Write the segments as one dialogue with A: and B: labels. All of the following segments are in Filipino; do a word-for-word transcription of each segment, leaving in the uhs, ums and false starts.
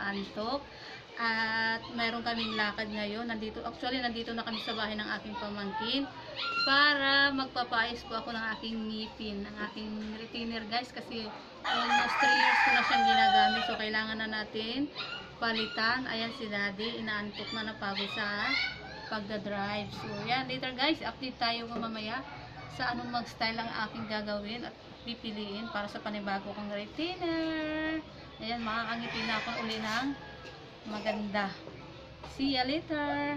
A: inaantok. At mayroon kaming lakad ngayon. Nandito, actually, nandito na kami sa bahay ng aking pamangkin para magpapayos po ako ng aking ngipin, ng aking retainer guys, kasi almost three years ko na siyang ginagamit. So, kailangan na natin palitan. Ayan si Daddy, inaantok na, napagod sa pagdadrive. So, yan. Later guys, update tayo mamaya sa anong mag-style ang aking gagawin at pipiliin para sa panibago kong retainer. Ayan, makakangipin na ako uli ng maganda. See ya later!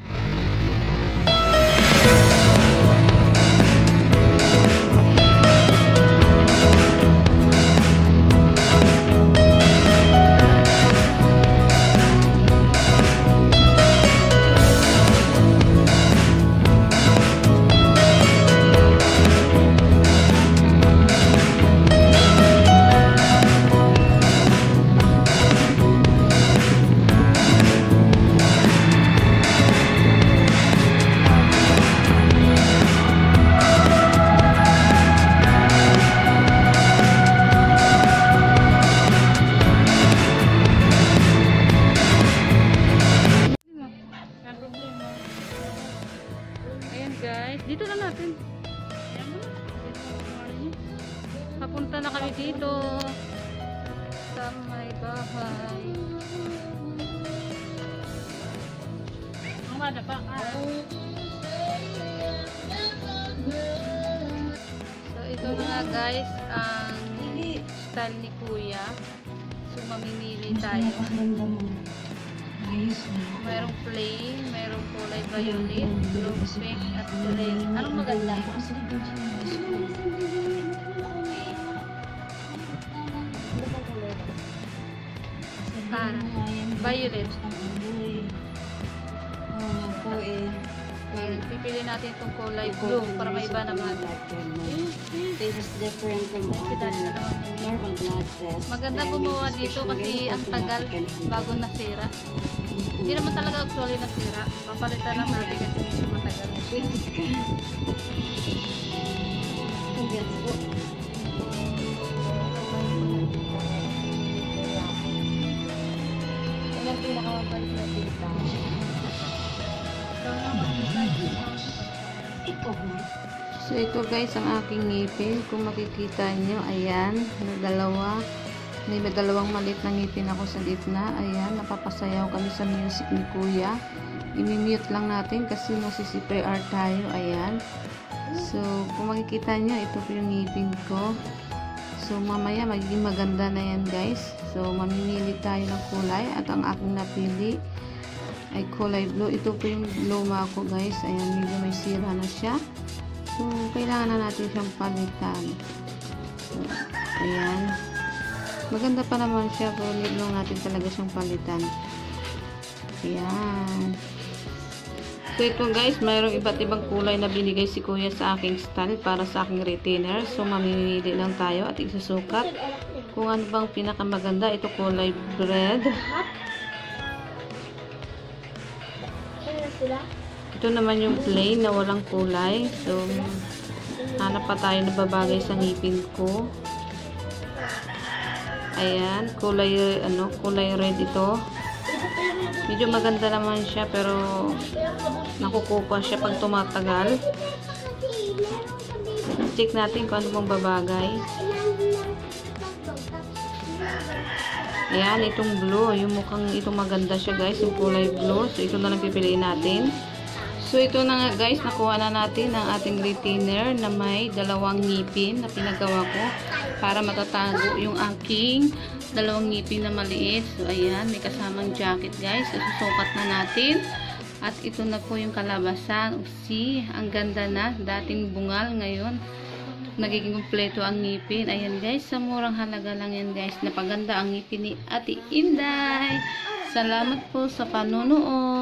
A: Guys, dito na natin. Papunta na kami dito sa may bahay. Umada pa ka. So ito na nga guys ang style ni Kuya. So mamimili tayo. Mayroong plain, mayroong kulay violet, blue, pink, at red. Anong maganda? Para violet. Pipili natin itong kulay blue para may iba naman.
B: This is different from other normal blood tests.
A: Maganda gumawa dito kasi ang tagal bago nasira. Hindi naman talaga actually nasira. Papalitan lang natin kasi medyo matagal. Ilan pinakamabalik na dito? So ito guys ang aking ngipin. Kung makikita nyo, ayan, may dalawa. May dalawang maliit na ngipin ako sa gitna. Ayan, napapasayaw kami sa music ni Kuya. I-mute lang natin kasi nasi-C P R tayo. Ayan. So, kung makikita nyo, ito po yung ngipin ko. So, mamaya magiging maganda na yan guys. So, mamimili tayo ng kulay. At ang aking napili ay kulay blue. Ito po yung luma ko guys. Ayan, medyo may sira na siya. So, kailangan na natin siyang palitan. So, ayan. Maganda pa naman siya, pero need lang natin talaga siyang palitan. Ayan. So, ito guys, mayroong iba't ibang kulay na binigay si Kuya sa aking style para sa aking retainer. So, mamimili lang tayo at isusukat kung ano bang pinakamaganda. Ito kulay red. Ito naman yung plain na walang kulay. So, hanap pa tayo na babagay sa ngipin ko. Ayan, kulay ano, kulay red ito. Medyo maganda naman siya pero nakukupa siya pag tumatagal. Check natin kung ano pang babagay. Ayan, itong blue, yung mukhang itong maganda siya guys, yung kulay blue. So ito na lang pipiliin natin. So, ito na nga guys, nakuha na natin ang ating retainer na may dalawang ngipin na pinagawa ko para matatago yung aking dalawang ngipin na maliit. So, ayan, may kasamang jacket guys. So, susukat na natin. At ito na po yung kalabasan. See, ang ganda na. Dating bungal, ngayon nagiging kumpleto ang ngipin. Ayan guys, sa murang halaga lang yan guys. Napaganda ang ngipin ni Ate Inday. Salamat po sa panonood.